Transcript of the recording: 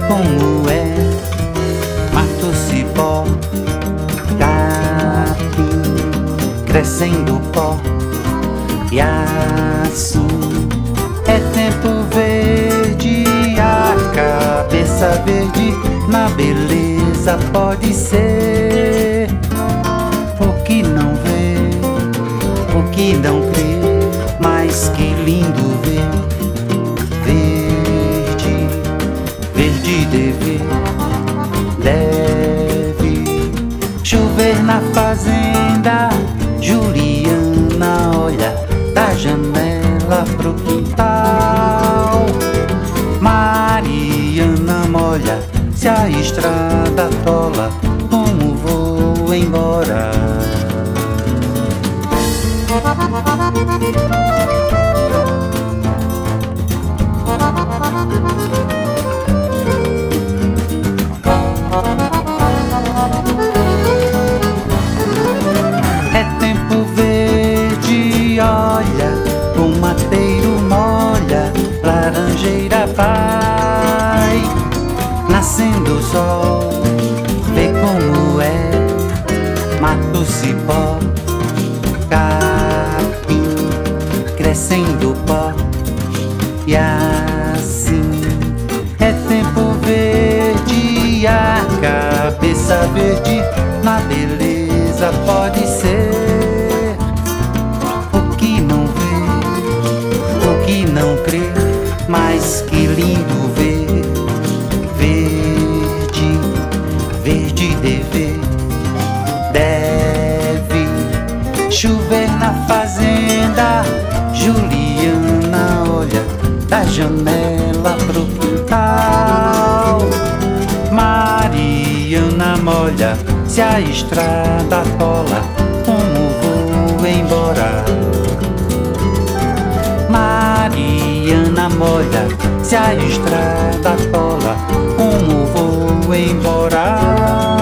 como é, mato cipó, capim, crescendo pó. E assim é tempo verde, a cabeça verde, na beleza pode ser. O que não vê, o que não crê, mas que lindo ver. Verde, verde deve chover na fazenda. Juliana olha da janela pro quintal. Mariana molha se a estrada atola, como vou embora. É tempo verde, olha, o mateiro molha, laranjeira vai nascendo o sol. Vê como é, mato cipó, capim, crescendo pó. E assim é tempo verde, a cabeça verde, na beleza pode ser. O que não vê, o que não crê, mas que lindo ver. Verde, verde deve chover na fazenda. Juliana olha da janela pro quintal. Mariana molha se a estrada atola, como vou embora. Mariana molha se a estrada atola, como vou embora.